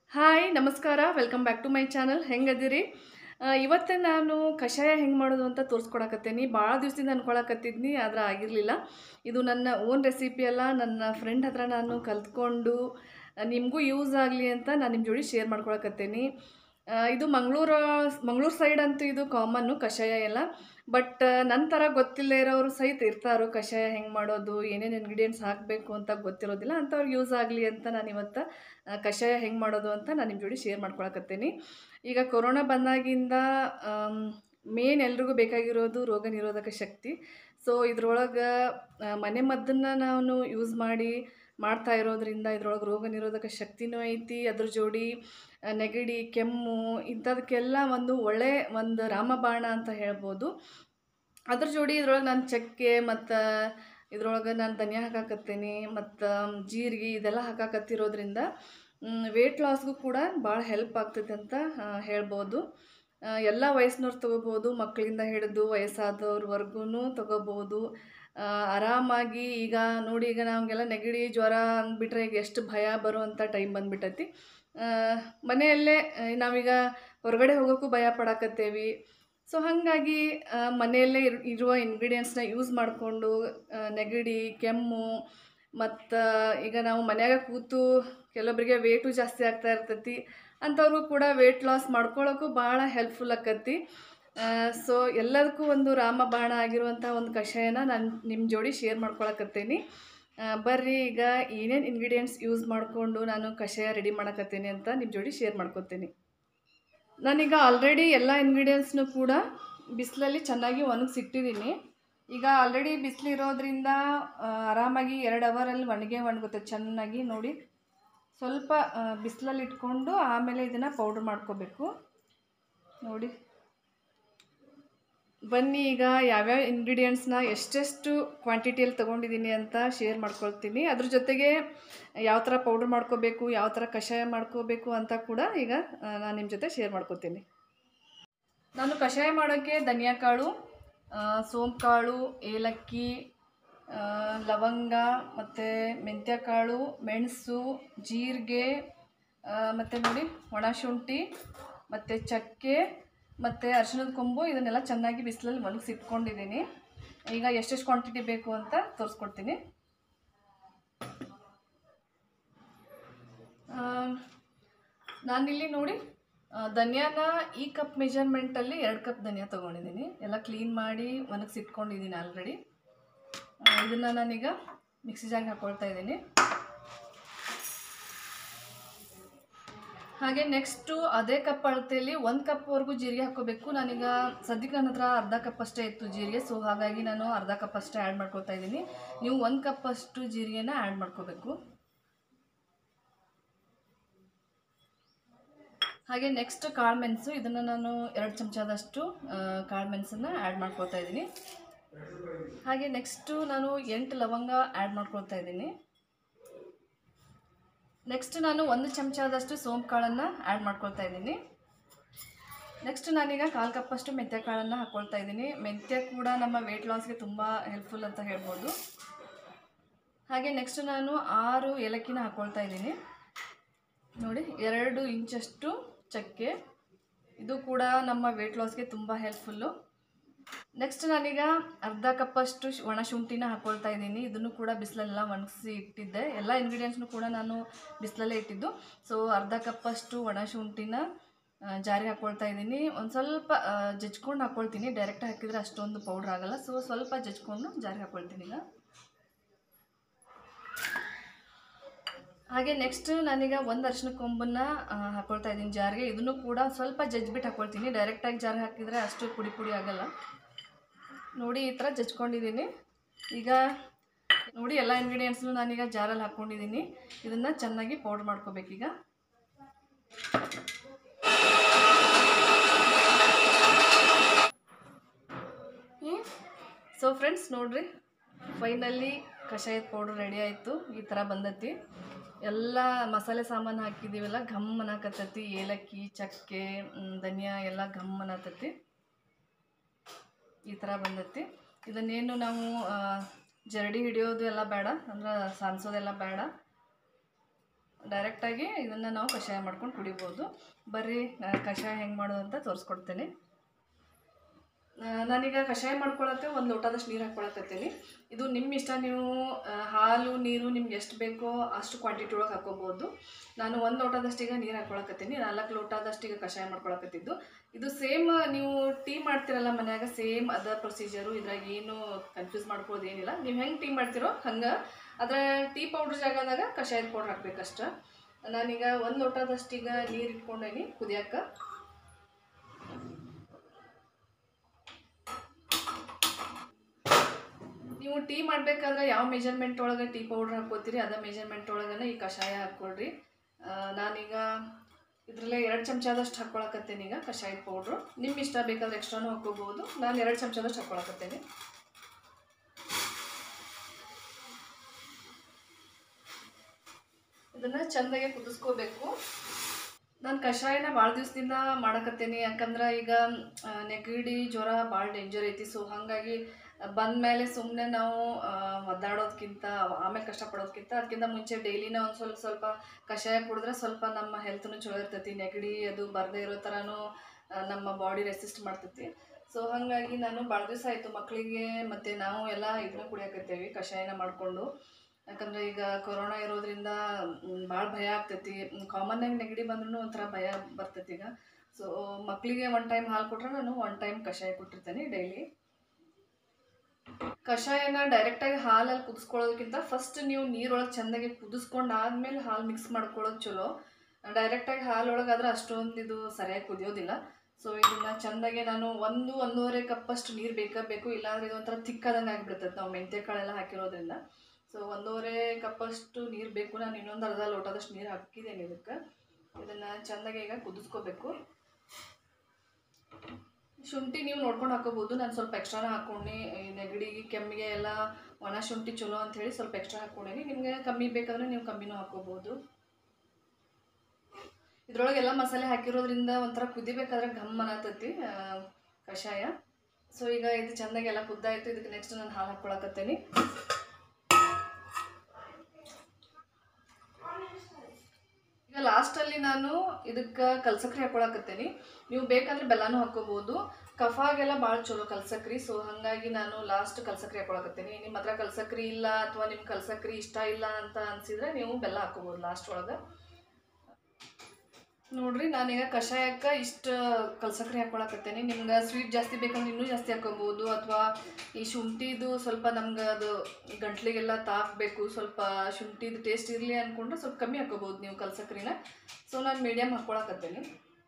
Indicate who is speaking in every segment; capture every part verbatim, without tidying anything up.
Speaker 1: Hi ನಮಸ್ಕಾರ welcome back to my channel. ಹೆಂಗದಿರಿ? ಇವತ್ತು ನಾನು ಕಷಾಯ ಹೆಂಗೆ ಮಾಡೋದು ಅಂತ ತೋರಿಸ್ಕೊಡಕತ್ತೀನಿ. ಭಾಳ ದಿವಸದಿಂದ ಅನ್ಕೊಳಕತ್ತಿದ್ನಿ, ಆದ್ರೆ ಆಗಿರಲಿಲ್ಲ. ಇದು ನನ್ನ ಓನ್ ರೆಸಿಪಿ ಅಲ್ಲ, ನನ್ನ ಫ್ರೆಂಡ್ ಹತ್ರ ನಾನು ಕಲ್ತ್ಕೊಂಡು ನಿಮಗೂ ಯೂಸ್ ಆಗಲಿ ಅಂತ ನಾನು ನಿಮ್ಮ ಜೋಡಿ ಶೇರ್ ಮಾಡ್ಕೊಳಕತ್ತೀನಿ. ಇದು ಮಂಗಳೂರು ಮಂಗಳೂರು ಸೈಡ್ ಅಂತೂ ಇದು ಕಾಮನ್ನು ಕಷಾಯ ಎಲ್ಲ. ಬಟ್ ನನ್ನ ಥರ ಗೊತ್ತಿಲ್ಲ ಇರೋರು ಸಹಿತ ಇರ್ತಾರೋ ಕಷಾಯ ಹೆಂಗೆ ಮಾಡೋದು, ಏನೇನು ಇಂಗ್ರೀಡಿಯೆಂಟ್ಸ್ ಹಾಕಬೇಕು ಅಂತ ಗೊತ್ತಿರೋದಿಲ್ಲ. ಅಂಥವ್ರಿಗೆ ಯೂಸ್ ಆಗಲಿ ಅಂತ ನಾನು ಇವತ್ತು ಕಷಾಯ ಹೆಂಗೆ ಮಾಡೋದು ಅಂತ ನಾನು ನಿಮ್ಮ ಜೋಡಿ ಶೇರ್ ಮಾಡ್ಕೊಳಕತ್ತೀನಿ. ಈಗ ಕೊರೋನಾ ಬಂದಾಗಿಂದ ಮೇನ್ ಎಲ್ರಿಗೂ ಬೇಕಾಗಿರೋದು ರೋಗ ನಿರೋಧಕ ಶಕ್ತಿ. ಸೊ ಇದ್ರೊಳಗೆ ಮನೆ ಮದ್ದನ್ನು ನಾನು ಯೂಸ್ ಮಾಡಿ ಮಾಡ್ತಾ ಇರೋದ್ರಿಂದ ಇದ್ರೊಳಗೆ ರೋಗ ನಿರೋಧಕ ಶಕ್ತಿನೂ ಐತಿ. ಅದ್ರ ಜೋಡಿ ನೆಗಡಿ, ಕೆಮ್ಮು ಇಂಥದಕ್ಕೆಲ್ಲ ಒಂದು ಒಳ್ಳೆ ಒಂದು ರಾಮಬಾಣ ಅಂತ ಹೇಳ್ಬೋದು. ಅದ್ರ ಜೋಡಿ ಇದ್ರೊಳಗೆ ನಾನು ಚಕ್ಕೆ ಮತ್ತು ಇದ್ರೊಳಗೆ ನಾನು ಧನಿಯಾ ಹಾಕಾಕತ್ತೀನಿ ಮತ್ತು ಜೀರಿಗೆ ಇದೆಲ್ಲ ಹಾಕಾಕತ್ತಿರೋದ್ರಿಂದ ವೆಯ್ಟ್ ಲಾಸ್ಗೂ ಕೂಡ ಭಾಳ ಹೆಲ್ಪ್ ಆಗ್ತೈತೆ ಅಂತ ಹೇಳ್ಬೋದು. ಎಲ್ಲ ವಯಸ್ಸಿನವ್ರು ತೊಗೋಬೋದು, ಮಕ್ಕಳಿಂದ ಹಿಡಿದು ವಯಸ್ಸಾದವ್ರವರೆಗೂ ತೊಗೋಬೋದು ಆರಾಮಾಗಿ. ಈಗ ನೋಡಿ, ಈಗ ನಮಗೆಲ್ಲ ನೆಗಡಿ ಜ್ವರ ಅಂದ್ಬಿಟ್ರೆ ಈಗ ಎಷ್ಟು ಭಯ ಬರುವಂಥ ಟೈಮ್ ಬಂದುಬಿಟ್ಟೈತಿ. ಮನೆಯಲ್ಲೇ ನಾವೀಗ ಹೊರಗಡೆ ಹೋಗೋಕ್ಕೂ ಭಯ ಪಡಾಕತ್ತೇವಿ. ಸೊ ಹಾಗಾಗಿ ಮನೆಯಲ್ಲೇ ಇರು ಇರುವ ಇಂಗ್ರೀಡಿಯೆಂಟ್ಸ್ನ ಯೂಸ್ ಮಾಡಿಕೊಂಡು ನೆಗಡಿ, ಕೆಮ್ಮು ಮತ್ತು ಈಗ ನಾವು ಮನ್ಯಾಗ ಕೂತು ಕೆಲವೊಬ್ಬರಿಗೆ ವೇಟು ಜಾಸ್ತಿ ಆಗ್ತಾ ಇರ್ತೈತಿ, ಅಂಥವ್ರಿಗೂ ಕೂಡ ವೆಯ್ಟ್ ಲಾಸ್ ಮಾಡ್ಕೊಳ್ಳೋಕ್ಕೂ ಭಾಳ ಹೆಲ್ಪ್ಫುಲ್ ಆಕತಿ. ಸೊ ಎಲ್ಲದಕ್ಕೂ ಒಂದು ರಾಮಬಾಣ ಆಗಿರುವಂಥ ಒಂದು ಕಷಾಯನ ನಾನು ನಿಮ್ಮ ಜೋಡಿ ಶೇರ್ ಮಾಡ್ಕೊಳಕತ್ತೀನಿ. ಬರ್ರಿ ಈಗ ಏನೇನು ಇಂಗ್ರೀಡಿಯೆಂಟ್ಸ್ ಯೂಸ್ ಮಾಡಿಕೊಂಡು ನಾನು ಕಷಾಯ ರೆಡಿ ಮಾಡಕತ್ತೀನಿ ಅಂತ ನಿಮ್ಮ ಜೋಡಿ ಶೇರ್ ಮಾಡ್ಕೊತೀನಿ. ನಾನೀಗ ಆಲ್ರೆಡಿ ಎಲ್ಲ ಇಂಗ್ರೀಡಿಯೆಂಟ್ಸ್ನು ಕೂಡ ಬಿಸಿಲಲ್ಲಿ ಚೆನ್ನಾಗಿ ಒಣಗಿಸಿಟ್ಟಿದ್ದೀನಿ. ಈಗ ಆಲ್ರೆಡಿ ಬಿಸಿಲಿರೋದ್ರಿಂದ ಆರಾಮಾಗಿ ಎರಡು ಅವರಲ್ಲಿ ಒಣಗೆ ಒಣಗುತ್ತೆ ಚೆನ್ನಾಗಿ. ನೋಡಿ, ಸ್ವಲ್ಪ ಬಿಸಿಲಲ್ಲಿ ಇಟ್ಕೊಂಡು ಆಮೇಲೆ ಇದನ್ನು ಪೌಡ್ರ್ ಮಾಡ್ಕೋಬೇಕು. ನೋಡಿ, ಬನ್ನಿ ಈಗ ಯಾವ್ಯಾವ ಇಂಗ್ರೀಡಿಯೆಂಟ್ಸ್ನ ಎಷ್ಟೆಷ್ಟು ಕ್ವಾಂಟಿಟಿಯಲ್ಲಿ ತೊಗೊಂಡಿದ್ದೀನಿ ಅಂತ ಶೇರ್ ಮಾಡ್ಕೊಳ್ತೀನಿ. ಅದ್ರ ಜೊತೆಗೆ ಯಾವ ಥರ ಪೌಡ್ರ್ ಮಾಡ್ಕೋಬೇಕು, ಯಾವ ಥರ ಕಷಾಯ ಮಾಡ್ಕೋಬೇಕು ಅಂತ ಕೂಡ ಈಗ ನಾನು ನಿಮ್ಮ ಜೊತೆ ಶೇರ್ ಮಾಡ್ಕೋತೀನಿ. ನಾನು ಕಷಾಯ ಮಾಡೋಕ್ಕೆ ಧನಿಯಾ ಕಾಳು, ಸೋಂಪು ಕಾಳು, ಏಲಕ್ಕಿ, ಲವಂಗ ಮತ್ತು ಮೆಂತ್ಯ ಕಾಳು, ಮೆಣಸು, ಜೀರಿಗೆ ಮತ್ತು ನೋಡಿ ಒಣ ಶುಂಠಿ ಮತ್ತು ಚಕ್ಕೆ ಮತ್ತು ಅರಿಶಿಣದ ಕೊಂಬು ಇದನ್ನೆಲ್ಲ ಚೆನ್ನಾಗಿ ಬಿಸಿಲಲ್ಲಿ ಒಣಗಿಸಿ ಇಟ್ಕೊಂಡಿದ್ದೀನಿ. ಈಗ ಎಷ್ಟೆಷ್ಟು ಕ್ವಾಂಟಿಟಿ ಬೇಕು ಅಂತ ತೋರಿಸ್ಕೊಡ್ತೀನಿ. ನಾನಿಲ್ಲಿ ನೋಡಿ ಧನಿಯಾನ ಈ ಕಪ್ ಮೆಜರ್ಮೆಂಟಲ್ಲಿ ಎರಡು ಕಪ್ ಧನಿಯಾ ತೊಗೊಂಡಿದ್ದೀನಿ. ಎಲ್ಲ ಕ್ಲೀನ್ ಮಾಡಿ ಒಣಗಿಸಿ ಇಟ್ಕೊಂಡಿದ್ದೀನಿ ಆಲ್ರೆಡಿ. ಇದನ್ನು ನಾನೀಗ ಮಿಕ್ಸಿ ಜಾರ್ಗೆ ಹಾಕ್ಕೊಳ್ತಾ ಇದ್ದೀನಿ. ಹಾಗೆ ನೆಕ್ಸ್ಟು ಅದೇ ಕಪ್ ಅಳತೆಯಲ್ಲಿ ಒಂದು ಕಪ್ವರೆಗೂ ಜೀರಿಗೆ ಹಾಕ್ಕೋಬೇಕು. ನಾನೀಗ ಸದ್ಯಕ್ಕೆ ನನ್ನ ಹತ್ರ ಅರ್ಧ ಕಪ್ ಅಷ್ಟೇ ಇತ್ತು ಜೀರಿಗೆ, ಸೊ ಹಾಗಾಗಿ ನಾನು ಅರ್ಧ ಕಪ್ ಅಷ್ಟೇ ಆ್ಯಡ್ ಮಾಡ್ಕೊಳ್ತಾ ಇದ್ದೀನಿ. ನೀವು ಒಂದು ಕಪ್ ಅಷ್ಟು ಜೀರಿಗೆನ ಆ್ಯಡ್ ಮಾಡ್ಕೋಬೇಕು. ಹಾಗೆ ನೆಕ್ಸ್ಟ್ ಕಾಳು ಮೆಣಸು, ಇದನ್ನು ನಾನು ಎರಡು ಚಮಚದಷ್ಟು ಕಾಳು ಮೆಣಸನ್ನು ಆ್ಯಡ್ ಮಾಡ್ಕೊಳ್ತಾ ಇದ್ದೀನಿ. ಹಾಗೆ ನೆಕ್ಸ್ಟು ನಾನು ಎಂಟು ಲವಂಗ ಆ್ಯಡ್ ಮಾಡ್ಕೊಳ್ತಾ ಇದ್ದೀನಿ. ನೆಕ್ಸ್ಟ್ ನಾನು ಒಂದು ಚಮಚದಷ್ಟು ಸೋಂಪು ಕಾಳನ್ನು ಆ್ಯಡ್ ಮಾಡ್ಕೊಳ್ತಾ ಇದ್ದೀನಿ. ನೆಕ್ಸ್ಟ್ ನಾನೀಗ ಕಾಲು ಕಪ್ಪಷ್ಟು ಮೆಂತ್ಯ ಕಾಳನ್ನು ಹಾಕ್ಕೊಳ್ತಾ ಇದ್ದೀನಿ. ಮೆಂತ್ಯ ಕೂಡ ನಮ್ಮ ವೆಯ್ಟ್ ಲಾಸ್ಗೆ ತುಂಬ ಹೆಲ್ಪ್ಫುಲ್ ಅಂತ ಹೇಳ್ಬೋದು. ಹಾಗೆ ನೆಕ್ಸ್ಟ್ ನಾನು ಆರು ಏಲಕ್ಕಿನ ಹಾಕ್ಕೊಳ್ತಾ ಇದ್ದೀನಿ. ನೋಡಿ, ಎರಡು ಇಂಚಷ್ಟು ಚಕ್ಕೆ, ಇದು ಕೂಡ ನಮ್ಮ ವೆಯ್ಟ್ ಲಾಸ್ಗೆ ತುಂಬ ಹೆಲ್ಪ್ಫುಲ್ಲು. ನೆಕ್ಸ್ಟ್ ನಾನೀಗ ಅರ್ಧ ಕಪ್ಪಷ್ಟು ಒಣ ಶುಂಠಿನ ಹಾಕ್ಕೊಳ್ತಾ ಇದ್ದೀನಿ. ಇದನ್ನು ಕೂಡ ಬಿಸಿಲೆಲ್ಲ ಒಣಗಿಸಿ ಇಟ್ಟಿದ್ದೆ. ಎಲ್ಲ ಇಂಗ್ರೀಡಿಯೆಂಟ್ಸ್ನು ಕೂಡ ನಾನು ಬಿಸಿಲಲ್ಲೇ ಇಟ್ಟಿದ್ದು. ಸೊ ಅರ್ಧ ಕಪ್ಪಷ್ಟು ಒಣ ಶುಂಠಿನ ಜಾರಿಗೆ ಹಾಕ್ಕೊಳ್ತಾ ಇದ್ದೀನಿ. ಒಂದು ಸ್ವಲ್ಪ ಜಜ್ಕೊಂಡು ಹಾಕ್ಕೊಳ್ತೀನಿ, ಡೈರೆಕ್ಟ್ ಹಾಕಿದರೆ ಅಷ್ಟೊಂದು ಪೌಡ್ರ್ ಆಗೋಲ್ಲ. ಸೊ ಸ್ವಲ್ಪ ಜಜ್ಕೊಂಡು ಜಾರಿಗೆ ಹಾಕ್ಕೊಳ್ತೀನಿ ಈಗ. ಹಾಗೆ ನೆಕ್ಸ್ಟ್ ನಾನೀಗ ಒಂದು ಅರಿಶಿನ ಕೊಂಬನ್ನು ಹಾಕ್ಕೊಳ್ತಾ ಇದ್ದೀನಿ ಜಾರಿಗೆ. ಇದನ್ನು ಕೂಡ ಸ್ವಲ್ಪ ಜಜ್ಬಿಟ್ಟು ಹಾಕ್ಕೊಳ್ತೀನಿ, ಡೈರೆಕ್ಟಾಗಿ ಜಾರಿಗೆ ಹಾಕಿದರೆ ಅಷ್ಟು ಪುಡಿ ಪುಡಿ ಆಗೋಲ್ಲ. ನೋಡಿ, ಈ ಥರ ಜಜ್ಕೊಂಡಿದ್ದೀನಿ. ಈಗ ನೋಡಿ, ಎಲ್ಲ ಇಂಗ್ರೀಡಿಯೆಂಟ್ಸ್ನು ನಾನೀಗ ಜಾರಲ್ಲಿ ಹಾಕ್ಕೊಂಡಿದ್ದೀನಿ. ಇದನ್ನು ಚೆನ್ನಾಗಿ ಪೌಡ್ರ್ ಮಾಡ್ಕೋಬೇಕೀಗ. ಸೊ ಫ್ರೆಂಡ್ಸ್ ನೋಡಿರಿ, ಫೈನಲಿ ಕಷಾಯದ ಪೌಡ್ರ್ ರೆಡಿ ಆಯಿತು. ಈ ಥರ ಬಂದೈತಿ. ಎಲ್ಲ ಮಸಾಲೆ ಸಾಮಾನು ಹಾಕಿದ್ದೀವಲ್ಲ ಘಮ್ ಅನ್ನಕತ್ತೈತಿ. ಏಲಕ್ಕಿ, ಚಕ್ಕೆ, ಧನಿಯಾ ಎಲ್ಲ ಘಮ್ ಅನ್ನತೈತಿ. ಈ ಥರ ಬಂದೈತಿ. ಇದನ್ನೇನು ನಾವು ಜರಡಿ ಹಿಡಿಯೋದು ಎಲ್ಲ ಬೇಡ, ಅಂದ್ರೆ ಸಾನ್ಸೋದೆಲ್ಲ ಬೇಡ. ಡೈರೆಕ್ಟಾಗಿ ಇದನ್ನು ನಾವು ಕಷಾಯ ಮಾಡ್ಕೊಂಡು ಕುಡಿಬೋದು. ಬರ್ರಿ ಕಷಾಯ ಹೆಂಗೆ ಮಾಡೋದು ಅಂತ ತೋರಿಸ್ಕೊಡ್ತೇನೆ. ನಾನೀಗ ಕಷಾಯ ಮಾಡ್ಕೊಳಕ್ಕೆ ಒಂದು ಲೋಟದಷ್ಟು ನೀರು ಹಾಕ್ಕೊಳಕತ್ತೀನಿ. ಇದು ನಿಮ್ಮ ಇಷ್ಟ, ನೀವು ಹಾಲು ನೀರು ನಿಮ್ಗೆ ಎಷ್ಟು ಬೇಕೋ ಅಷ್ಟು ಕ್ವಾಂಟಿಟಿ ಒಳಗೆ ಹಾಕ್ಕೋಬೋದು. ನಾನು ಒಂದು ಲೋಟದಷ್ಟೀಗ ನೀರು ಹಾಕ್ಕೊಳಕತ್ತೀನಿ, ನಾಲ್ಕು ಲೋಟದಷ್ಟೀಗ ಕಷಾಯ ಮಾಡ್ಕೊಳಕತ್ತಿದ್ದು. ಇದು ಸೇಮ್ ನೀವು ಟೀ ಮಾಡ್ತಿರಲ್ಲ ಮನ್ಯಾಗ, ಸೇಮ್ ಅದ ಪ್ರೊಸೀಜರು. ಇದ್ರಾಗ ಏನು ಕನ್ಫ್ಯೂಸ್ ಮಾಡ್ಕೊಳ್ಳೋದು ಏನಿಲ್ಲ. ನೀವು ಹೆಂಗೆ ಟೀ ಮಾಡ್ತಿರೋ ಹಂಗೆ ಅದರ ಟೀ ಪೌಡ್ರ್ ಜಾಗದಾಗ ಕಷಾಯದ ಪೌಡ್ರ್ ಹಾಕ್ಬೇಕಷ್ಟ. ನಾನೀಗ ಒಂದು ಲೋಟದಷ್ಟೀಗ ನೀರು ಇಟ್ಕೊಂಡೇನಿ ಕುದಿಯಕ್ಕೆ. ನೀವು ಟೀ ಮಾಡಬೇಕಾದ್ರೆ ಯಾವ ಮೆಜರ್ಮೆಂಟ್ ಒಳಗೆ ಟೀ ಪೌಡ್ರ್ ಹಾಕ್ಕೋತೀರಿ ಅದೇ ಮೆಜರ್ಮೆಂಟ್ ಒಳಗನೆ ಈ ಕಷಾಯ ಹಾಕ್ಕೊಳ್ರಿ. ನಾನೀಗ ಇದರಲ್ಲೇ ಎರಡು ಚಮಚದಷ್ಟು ಹಾಕ್ಕೊಳಕತ್ತೇನೆ ಈಗ ಕಷಾಯದ ಪೌಡ್ರು. ನಿಮ್ಮ ಇಷ್ಟ ಬೇಕಾದ್ರೆ ಎಕ್ಸ್ಟ್ರಾನು ಹಾಕ್ಕೋಬೋದು. ನಾನು ಎರಡು ಚಮಚದಷ್ಟು ಹಾಕ್ಕೊಳಕತ್ತೇನೆ. ಇದನ್ನು ಚೆಂದಾಗೆ ಕುದಿಸ್ಕೋಬೇಕು. ನಾನು ಕಷಾಯನ ಭಾಳ ದಿವಸದಿಂದ ಮಾಡಕತ್ತೇನೆ, ಯಾಕಂದ್ರೆ ಈಗ ನೆಗಡಿ ಜ್ವರ ಭಾಳ ಡೇಂಜರ್ ಐತಿ. ಸೊ ಹಾಗಾಗಿ ಬಂದಮೇಲೆ ಸುಮ್ಮನೆ ನಾವು ಒದ್ದಾಡೋದಕ್ಕಿಂತ ಆಮೇಲೆ ಕಷ್ಟಪಡೋದಕ್ಕಿಂತ ಅದಕ್ಕಿಂತ ಮುಂಚೆ ಡೈಲಿನ ಒಂದು ಸ್ವಲ್ಪ ಸ್ವಲ್ಪ ಕಷಾಯ ಕುಡಿದ್ರೆ ಸ್ವಲ್ಪ ನಮ್ಮ ಹೆಲ್ತ್ನು ಚಲೋ ಇರ್ತೈತಿ. ನೆಗಡಿ ಅದು ಬರದೇ ಇರೋ ಥರನೂ ನಮ್ಮ ಬಾಡಿ ರೆಸಿಸ್ಟ್ ಮಾಡ್ತೈತಿ. ಸೊ ಹಾಗಾಗಿ ನಾನು ಭಾಳ ದಿವಸ ಆಯಿತು ಮಕ್ಕಳಿಗೆ ಮತ್ತು ನಾವು ಎಲ್ಲ ಇದನ್ನ ಕುಡಿಯಾಕತ್ತೇವೆ ಕಷಾಯನ ಮಾಡಿಕೊಂಡು. ಯಾಕಂದರೆ ಈಗ ಕೊರೋನಾ ಇರೋದ್ರಿಂದ ಭಾಳ ಭಯ ಆಗ್ತೈತಿ. ಕಾಮನ್ನಾಗಿ ನೆಗಡಿ ಬಂದ್ರೂ ಒಂಥರ ಭಯ ಬರ್ತೈತಿ ಈಗ. ಸೊ ಮಕ್ಕಳಿಗೆ ಒನ್ ಟೈಮ್ ಹಾಲು ಕೊಟ್ಟರೆ ನಾನು ಒನ್ ಟೈಮ್ ಕಷಾಯ ಕೊಟ್ಟಿರ್ತೇನೆ ಡೈಲಿ. ಕಷಾಯನ ಡೈರೆಕ್ಟಾಗಿ ಹಾಲಲ್ಲಿ ಕುದಿಸ್ಕೊಳ್ಳೋದಕ್ಕಿಂತ ಫಸ್ಟ್ ನೀವು ನೀರೊಳಗೆ ಚೆಂದಾಗಿ ಕುದಿಸ್ಕೊಂಡು ಆದಮೇಲೆ ಹಾಲು ಮಿಕ್ಸ್ ಮಾಡ್ಕೊಳ್ಳೋದು ಚಲೋ. ಡೈರೆಕ್ಟಾಗಿ ಹಾಲೊಳಗಾದ್ರೆ ಅಷ್ಟೊಂದು ಇದು ಸರಿಯಾಗಿ ಕುದಿಯೋದಿಲ್ಲ. ಸೊ ಇದನ್ನು ಚೆಂದಾಗೆ ನಾನು ಒಂದು ಒಂದೂವರೆ ಕಪ್ಪಷ್ಟು ನೀರು ಬೇಕಾ ಬೇಕು, ಇಲ್ಲಾಂದರೆ ಇದು ಒಂಥರ ತಿಕ್ಕಾದಂಗೆ ಆಗಿಬಿಡ್ತೈತೆ ನಾವು ಮೆಂತ್ಯ ಕಾಳೆಲ್ಲ ಹಾಕಿರೋದ್ರಿಂದ. ಸೊ ಒಂದೂವರೆ ಕಪ್ಪಷ್ಟು ನೀರು ಬೇಕು. ನಾನು ಇನ್ನೊಂದು ಅರ್ಧ ಲೋಟದಷ್ಟು ನೀರು ಹಾಕಿದ್ದೇನೆ ಇದಕ್ಕೆ. ಇದನ್ನು ಚೆಂದಾಗಿ ಈಗ ಕುದಿಸ್ಕೋಬೇಕು. ಶುಂಠಿ ನೀವು ನೋಡ್ಕೊಂಡು ಹಾಕೋಬೋದು. ನಾನು ಸ್ವಲ್ಪ ಎಕ್ಸ್ಟ್ರಾನ ಹಾಕ್ಕೊಂಡು ಈ ನೆಗಡಿಗೆ ಕೆಮ್ಮಿಗೆ ಎಲ್ಲ ಒಣ ಶುಂಠಿ ಚಲೋ ಅಂಥೇಳಿ ಸ್ವಲ್ಪ ಎಕ್ಸ್ಟ್ರಾ ಹಾಕ್ಕೊಂಡೇನಿ. ನಿಮಗೆ ಕಮ್ಮಿ ಬೇಕಾದ್ರೆ ನೀವು ಕಮ್ಮಿನೂ ಹಾಕ್ಕೋಬೋದು. ಇದ್ರೊಳಗೆಲ್ಲ ಮಸಾಲೆ ಹಾಕಿರೋದ್ರಿಂದ ಒಂಥರ ಕುದಿಬೇಕಾದ್ರೆ ಘಮ್ ಅನ್ನತೈತಿ ಕಷಾಯ. ಸೊ ಈಗ ಇದು ಚೆಂದಾಗಿ ಎಲ್ಲ ಕುದ್ದಾಯಿತು. ಇದಕ್ಕೆ ನೆಕ್ಸ್ಟ್ ನಾನು ಹಾಲು ಹಾಕ್ಕೊಳಕತ್ತೇನೆ. ಈಗ ಲಾಸ್ಟಲ್ಲಿ ನಾನು ಇದಕ್ಕೆ ಕಲ್ಸಕ್ರಿ ಹಾಕ್ಕೊಳಕತ್ತೇನೆ. ನೀವು ಬೇಕಾದರೆ ಬೆಲ್ಲನೂ ಹಾಕ್ಕೋಬೋದು. ಕಫಾಗೆಲ್ಲ ಭಾಳ ಚಲೋ ಕಲ್ಸಕ್ರಿ. ಸೊ ಹಾಗಾಗಿ ನಾನು ಲಾಸ್ಟ್ ಕಲ್ಸಕ್ರಿ ಹಾಕ್ಕೊಳಕತ್ತೇನೆ. ನಿಮ್ಮ ಹತ್ರ ಕಲ್ಸಕ್ರಿ ಇಲ್ಲ ಅಥವಾ ನಿಮ್ಮ ಕಲ್ಸಕ್ರಿ ಇಷ್ಟ ಇಲ್ಲ ಅಂತ ಅನಿಸಿದ್ರೆ ನೀವು ಬೆಲ್ಲ ಹಾಕ್ಕೋಬೋದು ಲಾಸ್ಟ್ ಒಳಗೆ. ನೋಡಿರಿ ನಾನೀಗ ಕಷಾಯಕ್ಕೆ ಇಷ್ಟು ಕಲ್ಸಕ್ರಿ ಹಾಕ್ಕೊಳಕತ್ತೇನೆ. ನಿಮ್ಗೆ ಸ್ವೀಟ್ ಜಾಸ್ತಿ ಬೇಕಂದ್ರೆ ಇನ್ನೂ ಜಾಸ್ತಿ ಹಾಕ್ಕೋಬೋದು. ಅಥವಾ ಈ ಶುಂಠಿದು ಸ್ವಲ್ಪ ನಮ್ಗೆ ಅದು ಗಂಟ್ಲಿಗೆಲ್ಲ ತಾಕಬೇಕು, ಸ್ವಲ್ಪ ಶುಂಠಿದು ಟೇಸ್ಟ್ ಇರಲಿ ಅಂದ್ಕೊಂಡ್ರೆ ಸ್ವಲ್ಪ ಕಮ್ಮಿ ಹಾಕ್ಕೋಬೋದು ನೀವು ಕಲ್ಸಕ್ರಿನ. ಸೊ ನಾನು ಮೀಡಿಯಮ್ ಹಾಕ್ಕೊಳಕತ್ತೇನೆ.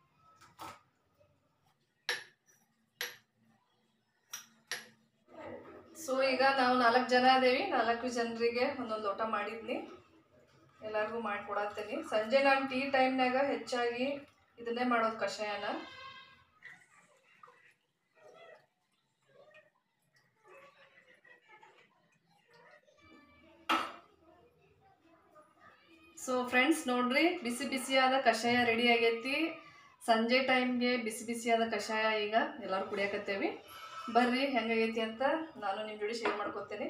Speaker 1: ಸೊ ಈಗ ನಾವು ನಾಲ್ಕು ಜನ ಅದೇವಿ. ನಾಲ್ಕು ಜನರಿಗೆ ಒಂದೊಂದು ಲೋಟ ಮಾಡಿದ್ನಿ, ಎಲ್ಲರಿಗೂ ಮಾಡಿಕೊಡತ್ತೇನೆ. ಸಂಜೆ ನಾನು ಟೀ ಟೈಮ್ನಾಗ ಹೆಚ್ಚಾಗಿ ಇದನ್ನೇ ಮಾಡೋದು ಕಷಾಯನ. ಸೊ ಫ್ರೆಂಡ್ಸ್ ನೋಡ್ರಿ, ಬಿಸಿ ಬಿಸಿಯಾದ ಕಷಾಯ ರೆಡಿ ಆಗೈತಿ. ಸಂಜೆ ಟೈಮ್ಗೆ ಬಿಸಿ ಬಿಸಿಯಾದ ಕಷಾಯ ಈಗ ಎಲ್ಲರೂ ಕುಡಿಯಾಕತ್ತೇವಿ. ಬರ್ರಿ ಹೆಂಗಾಗೈತಿ ಅಂತ ನಾನು ನಿಮ್ಮ ಜೋಡಿ ಶೇರ್ ಮಾಡ್ಕೊತೇನೆ.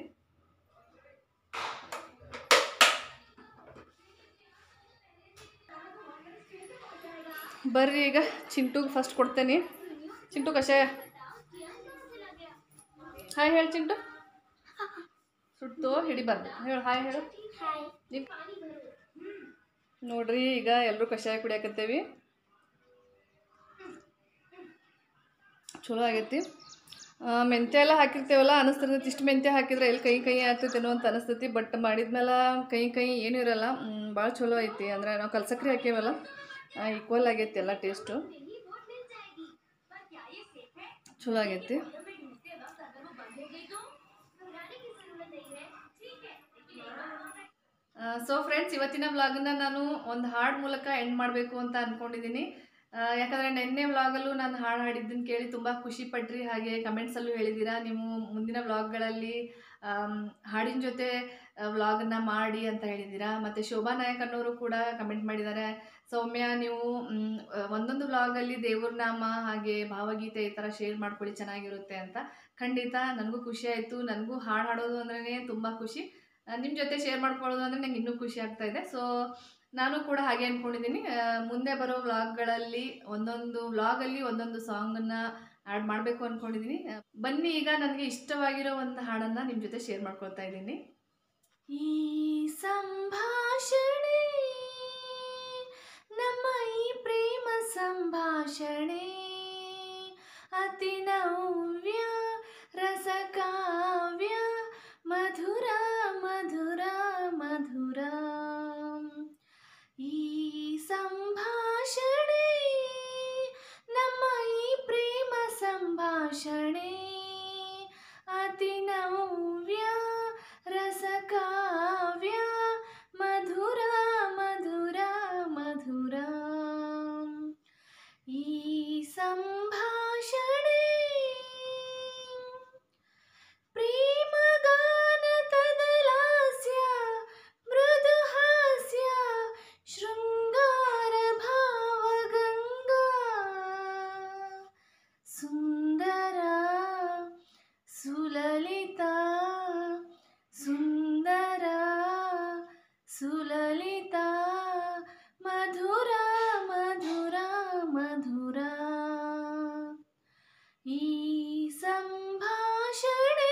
Speaker 1: ಬರ್ರಿ ಈಗ ಚಿಂಟುಗೆ ಫಸ್ಟ್ ಕೊಡ್ತೇನೆ. ಚಿಂಟು ಕಷಾಯ ಹಾಯ್ ಹೇಳು ಚಿಂಟು. ಸುಟ್ಟು ಹಿಡಿಬಾರ್ದು, ಹೇಳು ಹಾಯ್ ಹೇಳು. ನೋಡ್ರಿ ಈಗ ಎಲ್ಲರೂ ಕಷಾಯ ಕುಡಿಯಾಕತ್ತೇವಿ. ಚಲೋ ಆಗೈತಿ. ಮೆಂತ್ಯ ಎಲ್ಲ ಹಾಕಿರ್ತೇವಲ್ಲ ಅನಿಸ್ತಿರ್ತೈತಿ, ಇಷ್ಟು ಮೆಂತ್ಯ ಹಾಕಿದ್ರೆ ಎಲ್ಲಿ ಕೈ ಕೈ ಆಗ್ತೈತೇನೋ ಅಂತ ಅನಿಸ್ತೈತಿ. ಬಟ್ ಮಾಡಿದ್ಮೇಲೆ ಕೈ ಕೈ ಏನೂ ಇರೋಲ್ಲ, ಭಾಳ ಚಲೋ ಐತಿ. ಅಂದರೆ ನಾವು ಕಲ್ಸಕ್ರಿ ಹಾಕೇವಲ್ಲ ಈಕ್ವಲ್ ಆಗೈತಿ ಎಲ್ಲ ಟೇಸ್ಟು, ಚಲೋ ಆಗೈತಿ. ಸೊ ಫ್ರೆಂಡ್ಸ್, ಇವತ್ತಿನ ವ್ಲಾಗನ್ನ ನಾನು ಒಂದು ಹಾಡು ಮೂಲಕ ಎಂಡ್ ಮಾಡಬೇಕು ಅಂತ ಅಂದ್ಕೊಂಡಿದ್ದೀನಿ. ಯಾಕಂದರೆ ನೆನ್ನೆ ವ್ಲಾಗಲ್ಲೂ ನಾನು ಹಾಡು ಹಾಡಿದ್ದನ್ನು ಕೇಳಿ ತುಂಬ ಖುಷಿ ಪಟ್ರಿ. ಹಾಗೆ ಕಮೆಂಟ್ಸಲ್ಲೂ ಹೇಳಿದ್ದೀರಾ ನೀವು ಮುಂದಿನ ವ್ಲಾಗ್ಗಳಲ್ಲಿ ಹಾಡಿನ ಜೊತೆ ವ್ಲಾಗನ್ನ ಮಾಡಿ ಅಂತ ಹೇಳಿದ್ದೀರಾ. ಮತ್ತು ಶೋಭಾ ನಾಯಕ್ ಅನ್ನೋರು ಕೂಡ ಕಮೆಂಟ್ ಮಾಡಿದ್ದಾರೆ, ಸೌಮ್ಯ ನೀವು ಒಂದೊಂದು ವ್ಲಾಗಲ್ಲಿ ದೇವ್ರ ನಾಮ ಹಾಗೆ ಭಾವಗೀತೆ ಈ ಥರ ಶೇರ್ ಮಾಡ್ಕೊಳ್ಳಿ ಚೆನ್ನಾಗಿರುತ್ತೆ ಅಂತ. ಖಂಡಿತ ನನಗೂ ಖುಷಿ ಆಯಿತು. ನನಗೂ ಹಾಡು ಹಾಡೋದು ಅಂದ್ರೇ ತುಂಬ ಖುಷಿ. ನಿಮ್ಮ ಜೊತೆ ಶೇರ್ ಮಾಡ್ಕೊಳ್ಳೋದು ಅಂದರೆ ನಂಗೆ ಇನ್ನೂ ಖುಷಿ ಆಗ್ತಾಯಿದೆ. ಸೊ ನಾನು ಕೂಡ ಹಾಗೆ ಅಂದ್ಕೊಂಡಿದ್ದೀನಿ. ಮುಂದೆ ಬರೋ ವ್ಲಾಗ್ಗಳಲ್ಲಿ ಒಂದೊಂದು ವ್ಲಾಗಲ್ಲಿ ಒಂದೊಂದು ಸಾಂಗನ್ನು ಆ್ಯಡ್ ಮಾಡಬೇಕು ಅಂದ್ಕೊಂಡಿದ್ದೀನಿ. ಬನ್ನಿ ಈಗ ನನಗೆ ಇಷ್ಟವಾಗಿರೋ ಒಂದು ಹಾಡನ್ನು ನಿಮ್ಮ ಜೊತೆ ಶೇರ್ ಮಾಡ್ಕೊಳ್ತಾ ಇದ್ದೀನಿ. ಈ ಸಂಭಾಷಣೆ ನಮ್ಮ ಈ ಪ್ರೇಮ ಸಂಭಾಷಣೆ ಅತಿ ನವ್ಯ ರಸಕಾವ್ಯ ಮಧುರ ಮಧುರ ಮಧುರ. ಈ ಸಂಭಾಷಣೆ ನಮ್ಮ ಈ ಪ್ರೇಮ ಸಂಭಾಷಣೆ ಅತಿ ನವ್ಯ ರಸಕಾವ್ಯ ಮಧುರ ಮಧುರ ಮಧುರ. ಈ ಸಂಭಾಷಣೆ ಪ್ರೇಮಗಾನ ತದಲಾಸ್ಯ ಮೃದು ಹಾಸ್ಯ ಶೃಂಗಾರ ಭಾವಗಂಗಾ ಸುಂದರ ಸುಲಲಿತ ಸುಂದರ ಸುಲಲಿತ ಮಧುರ ಮಧುರ ಮಧುರ. ಈ ಸಂಭಾಷಣೆ.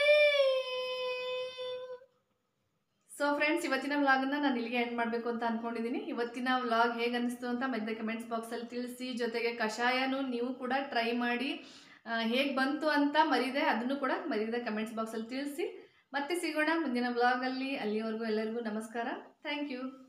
Speaker 1: ಸೊ ಫ್ರೆಂಡ್ಸ್, ಇವತ್ತಿನ ವ್ಲಾಗನ್ನು ನಾನು ಇಲ್ಲಿಗೆ ಎಂಡ್ ಮಾಡಬೇಕು ಅಂತ ಅಂದ್ಕೊಂಡಿದ್ದೀನಿ. ಇವತ್ತಿನ ವ್ಲಾಗ್ ಹೇಗೆ ಅನ್ನಿಸ್ತು ಅಂತ ಮಧ್ಯೆ ಕಮೆಂಟ್ಸ್ ಬಾಕ್ಸಲ್ಲಿ ತಿಳಿಸಿ. ಜೊತೆಗೆ ಕಷಾಯನೂ ನೀವು ಕೂಡ ಟ್ರೈ ಮಾಡಿ ಹೇಗೆ ಬಂತು ಅಂತ ಮರಿದೆ, ಅದನ್ನು ಕೂಡ ಮರಿದೆ ಕಮೆಂಟ್ಸ್ ಬಾಕ್ಸಲ್ಲಿ ತಿಳಿಸಿ. ಮತ್ತೆ ಸಿಗೋಣ ಮುಂದಿನ ವ್ಲಾಗಲ್ಲಿ. ಅಲ್ಲಿವರೆಗೂ ಎಲ್ಲರಿಗೂ ನಮಸ್ಕಾರ. Thank you.